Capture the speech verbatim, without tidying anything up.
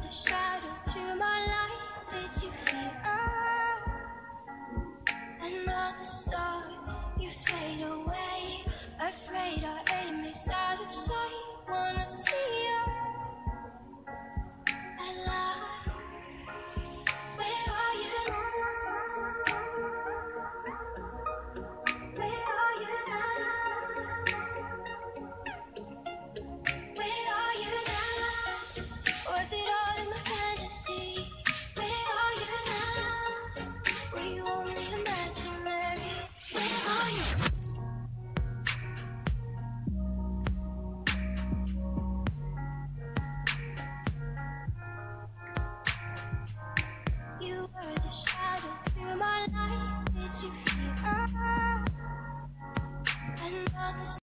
the shadow to my light. Did you feel us? Another star, you fade away. Afraid our aim is out of sight. Wanna see us alive. Where are you now? Where are you now? Where are you now? Was it all in my fantasy? Where are you now? Were you only imaginary? Where are you? You were the shadow to my light. Did you feel us? Another